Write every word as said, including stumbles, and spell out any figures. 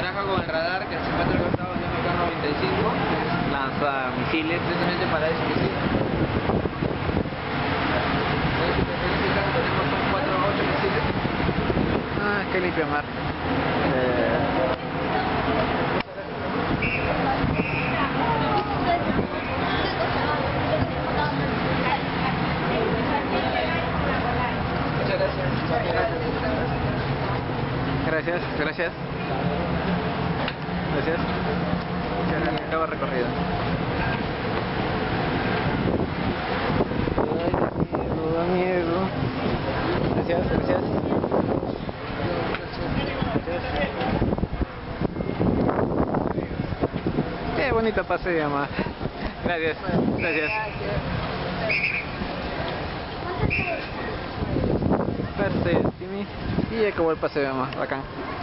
Baraja con el radar que se encuentra cortado en el M K noventa y cinco, que es lanza misiles precisamente para ese misil. En este caso tenemos cuatro o ocho misiles. Ah, qué limpio mar. Eh... Muchas gracias. Gracias, gracias. Gracias. Acaba recorrido. Ay, da miedo, da miedo. Gracias, gracias. Qué bonito paseo, más. Gracias, gracias. Perfecto, y acabó el paseo, más bacán.